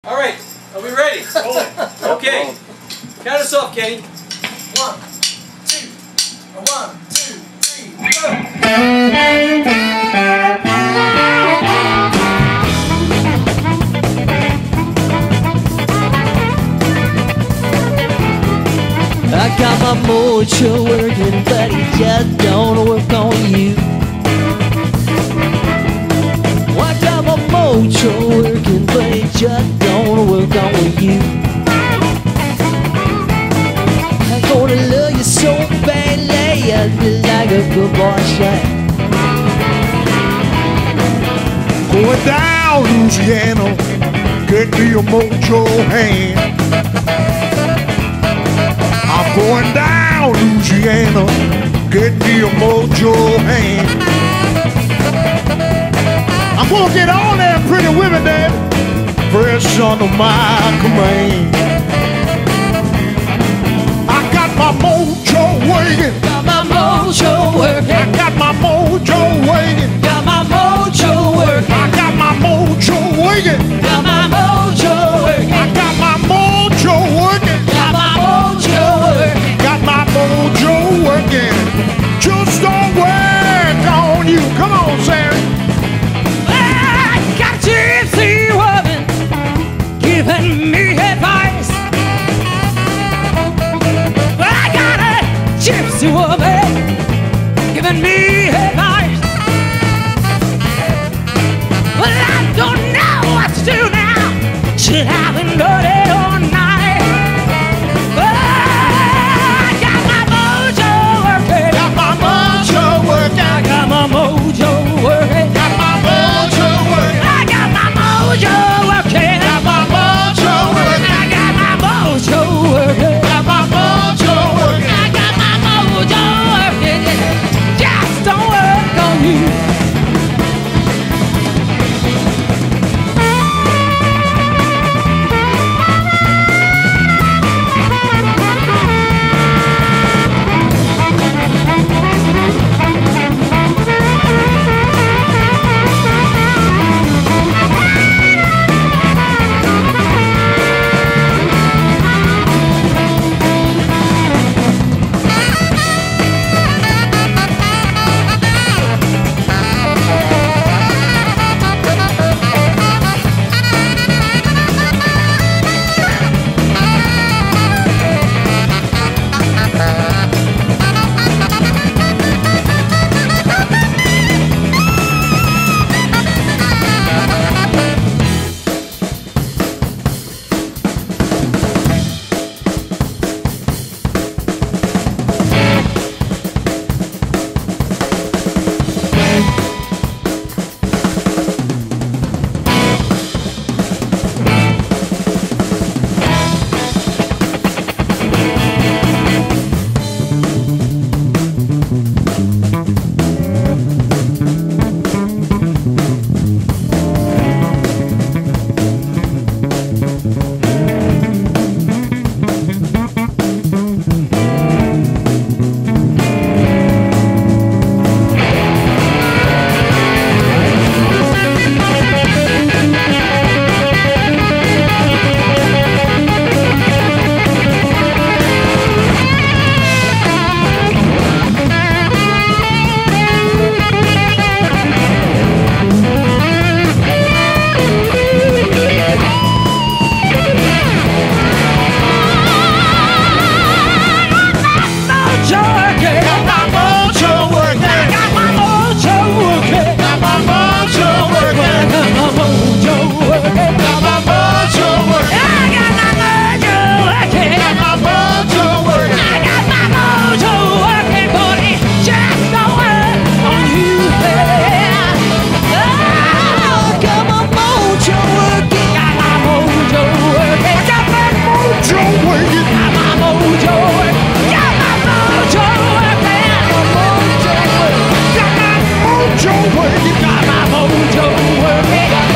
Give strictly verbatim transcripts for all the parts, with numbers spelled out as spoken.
All right, are we ready? Okay, count us off, Kenny. One, two, one, two, three, go! I got my mojo working, but it just don't work on you. I got my mojo working, but it just don't work on you. I'm gonna love you so badly, I'll be like a good boy shot. Going down Louisiana, get me a mojo hand. I'm going down Louisiana, get me a mojo hand. I'm gonna get all them pretty women there, fresh under my command. I got my mojo working, Got my mojo working, I got my mojo working, got my mojo working, I got my mojo working, got my mojo working, I got my mojo working, got my mojo working. got my mojo working. Just don't work on you. Come on, Sarah. I got a gypsy woman giving me advice. I got a gypsy woman giving me advice. Well, I don't know what to do now. Should I be naughty or nice? I got my mojo working. Got my mojo working. I got my mojo working. Got my mojo working. I got my mojo working. Got my mojo working. I got my mojo working. Got my mojo working. I got my mojo working. Just don't work on you.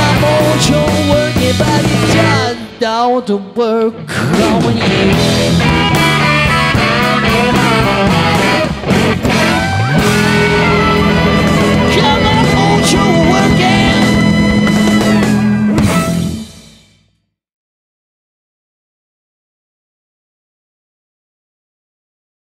Down to work on you.